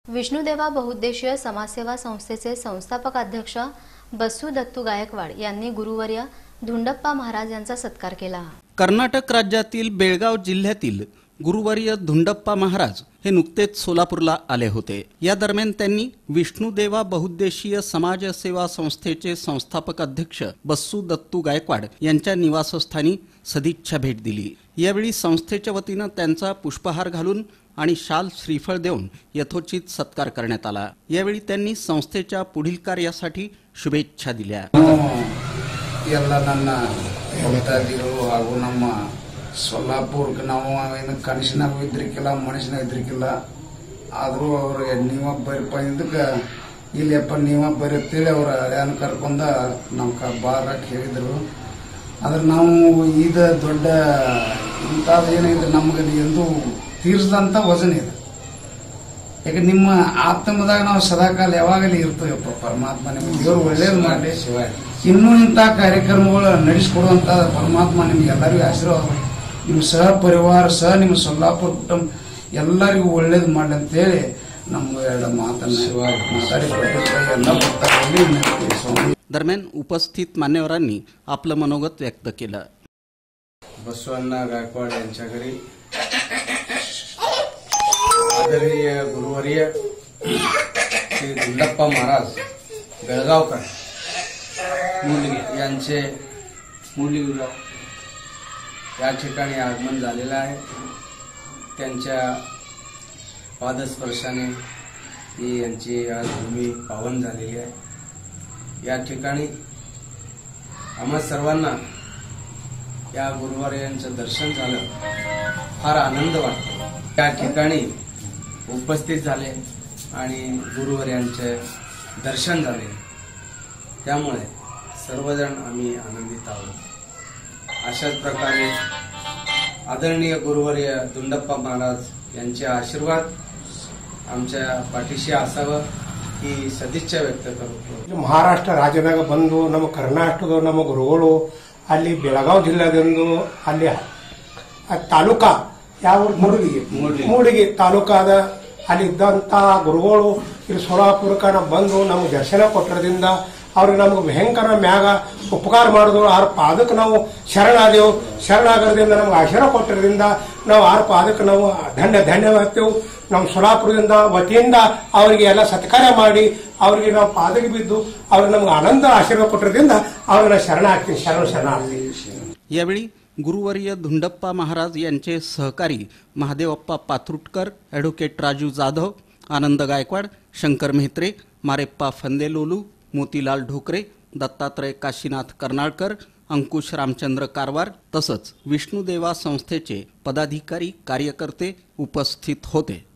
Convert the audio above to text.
विष्णुदेवा बहुउद्देशीय समाजसेवा संस्थेचे संस्थापक अध्यक्ष बस्सू दत्तू गायकवाड यांनी गुरुवर्य धुंडप्पा महाराज यांचा सत्कार केला। कर्नाटक राज्यातील बेळगाव जिल्ह्यातील गुरुवर्य धुंडप्पा महाराज हे नुकतेच सोलापूरला आले होते। या दरम्यान त्यांनी विष्णुदेवा बहुउद्देशीय समाजसेवा संस्थेचे संस्थापक अध्यक्ष बस्सू दत्तू गायकवाड यांच्या निवासस्थानी सदिच्छा भेट दिली। यावेळी संस्थेच्या वतीने त्यांचा पुष्पहार घालून आणि शाल श्रीफळ देऊन यथोचित सत्कार करण्यात आला। यावेळी त्यांनी संस्थेच्या पुढील कार्यासाठी शुभेच्छा दिल्या। सोलापूर ನಾವು ಕನಸಿನಾಗೂ ಇದ್ರಿಕಿಲ್ಲ ಮನಸ್ಸಿನಾಗೂ ಇದ್ರಿಕಿಲ್ಲ ಆದರೂ ಅವ್ರಿಗೆ ನೀವ ಬರ್ಪ ಇದಕ್ಕೆ ಇಲ್ಲಪ್ಪ ನೀವ ಬರುತ್ತೇಳಿ ಅವ್ರ ಹಳೆಯನ್ನ ಕರ್ಕೊಂಡ ನಮ್ಗೆ ಬಾರಕ್ಕೆ ಹೇಳಿದ್ರು। ಆದ್ರೆ ನಾವು ಇದು ದೊಡ್ಡ ಇಂಥದ್ದು ಏನಿದ್ರೆ ನಮ್ಗೆ ಎಂದು ತೀರಿಸಿದಂಥ ವಜನ ಇದೆ। ಯಾಕೆ ನಿಮ್ಮ ಆತ್ಮದಾಗ ನಾವು ಸದಾಕಾಲ ಯಾವಾಗಲೂ ಇರ್ತೀವಪ್ಪ ಪರಮಾತ್ಮ ನಿಮ್ಗೆ ದೇವರು ಒಳ್ಳೇದು ಮಾಡಲಿ ಇನ್ನೂ ಇಂಥ ಕಾರ್ಯಕ್ರಮಗಳು ನಡೆಸಿಕೊಡುವಂಥ ಪರಮಾತ್ಮ ನಿಮ್ಗೆ ಎಲ್ಲರಿಗೂ ಆಶೀರ್ವಾದ ನಿಮ್ಮ ಸಹ ಪರಿವಾರ ಸಹ ನಿಮ್ಮ ಸೊಲ್ಲಾಪುರ ಕುಟುಂಬ ಎಲ್ಲರಿಗೂ ಒಳ್ಳೇದು ಮಾಡಲಿ ಅಂತ ಹೇಳಿ ನಮ್ಮ ಎರಡು ಮಾತನ್ನ ಮಾತಾಡಿ दरम्यान उपस्थित मान्यवरांनी आपलं मनोगत व्यक्त केलं। बसवण्णा गायकवाड यांच्या घरी आदरणीय गुरुवर्य श्री धुंडप्पा महाराज बेळगावकर यांचे मुलीगाव या ठिकाणी आगमन झालेलं आहे। त्यांच्या पादस्पर्शाने ही यांची आज भूमी पावन झालेली आहे। या ठिकाणी आम्हा सर्वांना या गुरुवर्यांचं दर्शन झालं, फार आनंद वाटतो। या ठिकाणी उपस्थित झाले आणि गुरुवर्यांचे दर्शन झाले, त्यामुळे सर्वजण आम्ही आनंदित आहोत। अशाच प्रकारे आदरणीय गुरुवर्य धुंडप्पा महाराज यांचे आशीर्वाद आमच्या पाठीशी असावं ही सदिच्छा व्यक्त करतो। महाराष्ट्र राज्यದಾಗ ಬಂದು ನಮ್ಮ ಕರ್ನಾಟಕದ ನಮ್ಮ ಗುರುಗಳು ಅಲ್ಲಿ ಬೆಳಗಾವಿ ಜಿಲ್ಲೆದಂದು ಅಲ್ಲಿ ತಾಲೂಕಾ ಯಾವ ಮೂಡಿಗೆ ತಾಲೂಕಾದ ಅಲ್ಲಿ ಇದ್ದಂತ ಗುರುಗಳು ಇಲ್ಲಿ ಸೋಲಾಪುರಕ್ಕೆ ಬಂದು ನಮಗೆ ದರ್ಶನ ಕೊಟ್ಟರಿಂದ ಅವ್ರಿಗೆ ನಮಗೆ ಭಯಂಕರ ಮ್ಯಾಗ ಉಪಕಾರ ಮಾಡಿದ್ರು। ಆರ ಪಾದಕ್ಕೆ ನಾವು ಶರಣಾದೆವು, ಶರಣಾಗೋದ್ರಿಂದ ನಮ್ಗೆ ಆಶೀರ್ವಾದ ಕೊಟ್ಟಿರೋದ್ರಿಂದ ನಾವು ಆರ ಪಾದಕ್ಕೆ ನಾವು ಧನ್ಯವಾದತೆವು। ನಮ್ಮ ಸೋಲಾಪುರದಿಂದ ವತಿಯಿಂದ ಅವರಿಗೆ ಎಲ್ಲ ಸತ್ಕಾರ ಮಾಡಿ ಅವರಿಗೆ ನಾವು ಪಾದಕ್ಕೆ ಬಿದ್ದು ಅವ್ರಿಗೆ ನಮ್ಗೆ ಆನಂದ ಆಶೀರ್ವಾದ ಕೊಟ್ಟಿರೋದ್ರಿಂದ ಅವ್ರಿಗೆ ನಾವು ಶರಣಾಗ್ತೀನಿ, ಶರಣಾಗ್ತೀನಿ। यावेळी गुरुवर्य धुंडप्पा महाराज यांचे सहकारी महादेवप्पा पात्रुटकर, ॲडव्होकेट राजू जाधव, आनंद गायकवाड, शंकर मेहत्रे, मारेप्पा फंदेलोलू, मोतीलाल ढोकरे, दत्तात्रय काशीनाथ कर्नाळकर, अंकुश रामचंद्र कारवार तसंच विष्णुदेवा संस्थेचे पदाधिकारी कार्यकर्ते उपस्थित होते।